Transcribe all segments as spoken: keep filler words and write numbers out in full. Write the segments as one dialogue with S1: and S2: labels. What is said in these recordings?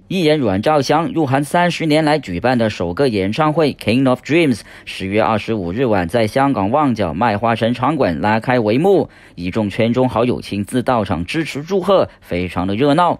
S1: 艺人阮兆祥入行三十年来举办的首个演唱会《King of Dreams》，十月二十五日晚在香港旺角麦花臣场馆拉开帷幕，一众圈中好友亲自到场支持祝贺，非常的热闹。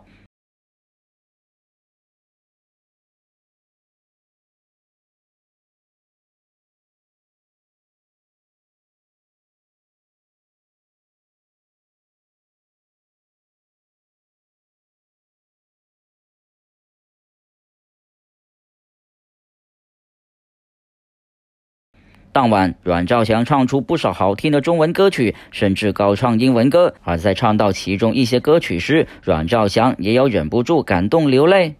S1: 当晚，阮兆祥唱出不少好听的中文歌曲，甚至高唱英文歌。而在唱到其中一些歌曲时，阮兆祥也有忍不住感动流泪。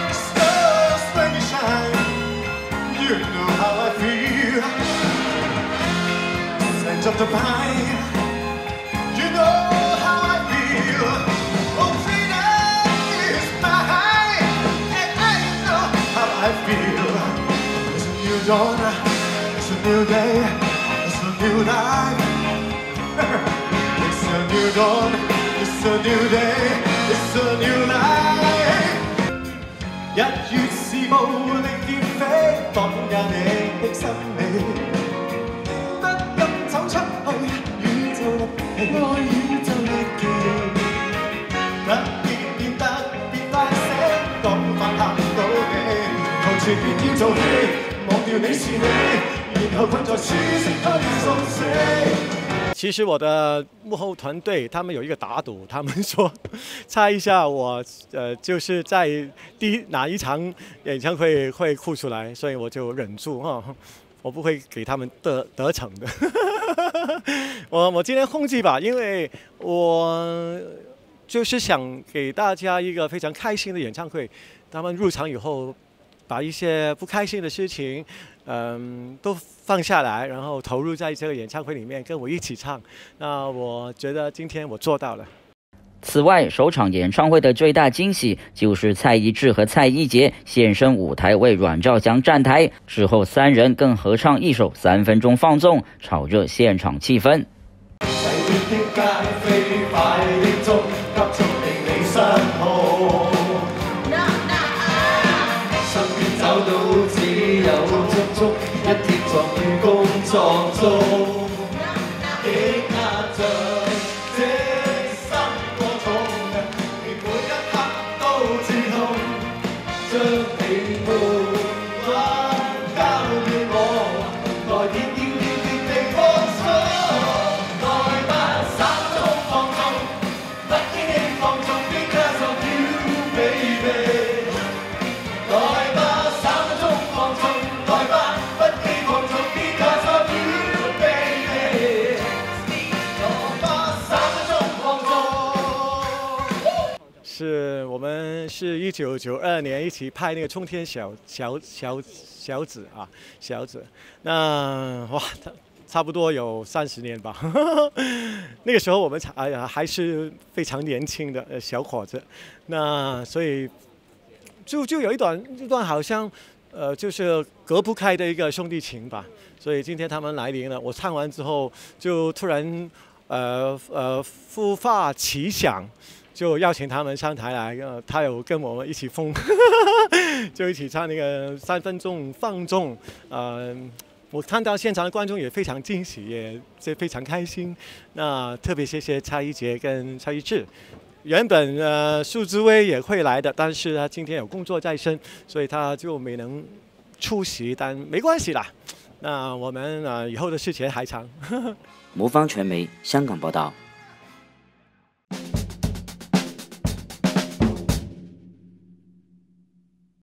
S2: It's a new day, it's a new life. It's a new dawn, it's a new day, it's a new life. 一月是無力劫飛，綁架你的心理，不禁走出去，宇宙力氣，愛宇宙力氣，特別變特別快醒，講法嚇到你，求全面要做戲，忘掉你是你。
S3: 其实我的幕后团队他们有一个打赌，他们说猜一下我呃就是在第哪一场演唱会会哭出来，所以我就忍住哈，我不会给他们得得逞的。我我今天控制吧，因为我就是想给大家一个非常开心的演唱会。他们入场以后，把一些不开心的事情。嗯，都放下来，然后投入在这个演唱会里面，跟我一起唱。那我觉得今天我做到了。
S1: 此外，首场演唱会的最大惊喜就是蔡一智和蔡一杰现身舞台为阮兆祥站台，之后三人更合唱一首三分钟放纵，炒热现场气氛。
S2: 一天撞於工作中，抑壓着這心過重，連每一刻都刺痛，將你沒法交予我，來熱熱熱熱地放鬆，來吧三種放縱，不經意放縱 because of you baby， 來吧三種放縱，來吧。
S3: 是我们是一九九二年一起拍那个冲天小小小小子啊小子，那哇，差不多有三十年吧。那个时候我们哎呀还是非常年轻的小伙子，那所以就就有一段一段好像呃就是隔不开的一个兄弟情吧。所以今天他们来临了，我唱完之后就突然呃呃孵化奇想。就邀请他们上台来，呃，他有跟我们一起疯，就一起唱那个三分钟放纵。呃，我看到现场的观众也非常惊喜，也非常开心。那特别谢谢蔡一杰跟蔡一智。原本呃苏志威也会来的，但是他今天有工作在身，所以他就没能出席，但没关系啦。那我们呃以后的事情还长。
S1: 魔方传媒香港报道。